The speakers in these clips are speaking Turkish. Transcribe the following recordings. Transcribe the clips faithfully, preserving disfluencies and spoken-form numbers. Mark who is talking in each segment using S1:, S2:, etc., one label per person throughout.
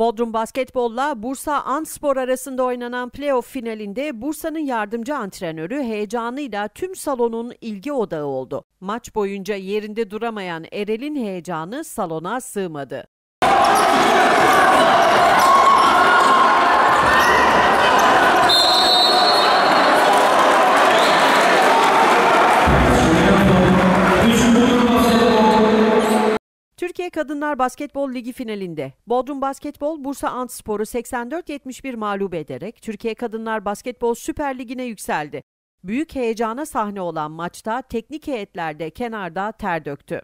S1: Bodrum Basketbol'la Bursa Antspor arasında oynanan playoff finalinde Bursa'nın yardımcı antrenörü heyecanıyla tüm salonun ilgi odağı oldu. Maç boyunca yerinde duramayan Erel'in heyecanı salona sığmadı. Türkiye Kadınlar Basketbol Ligi finalinde Bodrum Basketbol Bursa Antspor'u seksen dört yetmiş bir mağlup ederek Türkiye Kadınlar Basketbol Süper Ligi'ne yükseldi. Büyük heyecana sahne olan maçta teknik heyetler de kenarda ter döktü.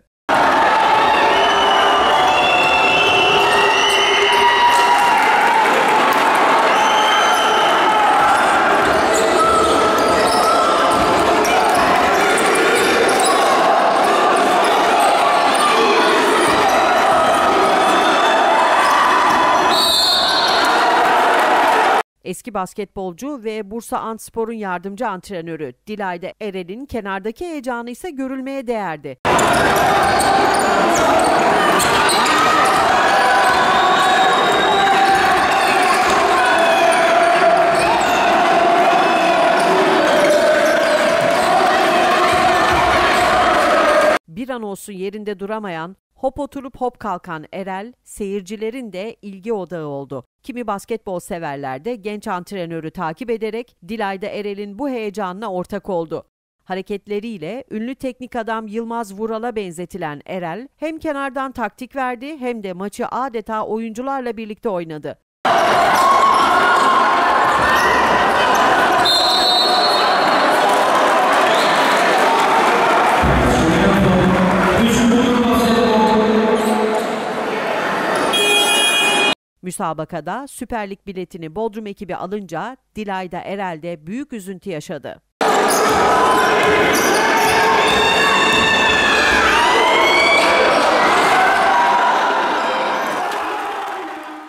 S1: Eski basketbolcu ve Bursa Antspor'un yardımcı antrenörü Dilayda Erel'in kenardaki heyecanı ise görülmeye değerdi. Bir an olsun yerinde duramayan, hop oturup hop kalkan Erel, seyircilerin de ilgi odağı oldu. Kimi basketbol severler de genç antrenörü takip ederek Dilayda Erel'in bu heyecanına ortak oldu. Hareketleriyle ünlü teknik adam Yılmaz Vural'a benzetilen Erel, hem kenardan taktik verdi hem de maçı adeta oyuncularla birlikte oynadı. Müsabakada Süper Lig biletini Bodrum ekibi alınca Dilayda Erel de büyük üzüntü yaşadı.